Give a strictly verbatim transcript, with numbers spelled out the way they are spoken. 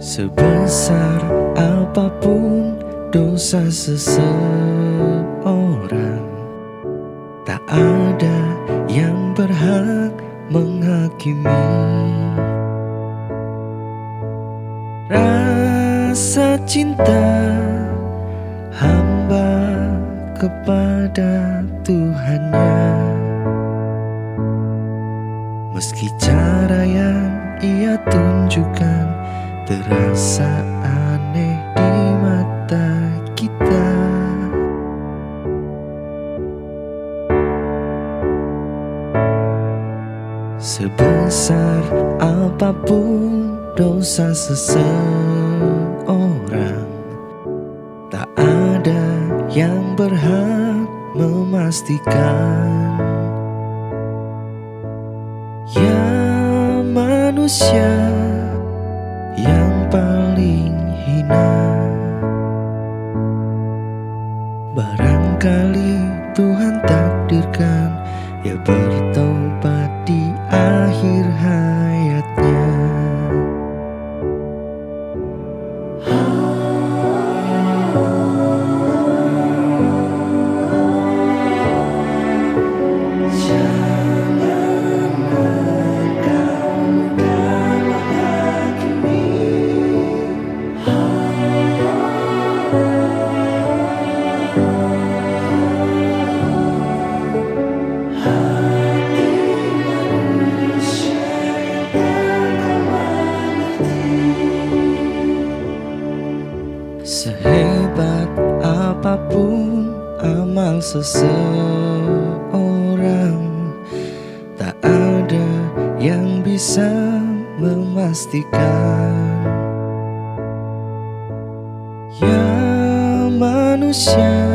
Sebesar apapun dosa seseorang, tak ada yang berhak menghakimi. Rasa cinta hamba kepada Tuhannya, meski cara yang ia tunjukkan terasa aneh di mata kita. Sebesar apapun dosa seseorang, tak ada yang berhak memastikan. Ya manusia yang paling hina, barangkali Tuhan takdirkan ia bertobat di akhir hayatnya. Sehebat apapun amal seseorang, tak ada yang bisa memastikan. Ya manusia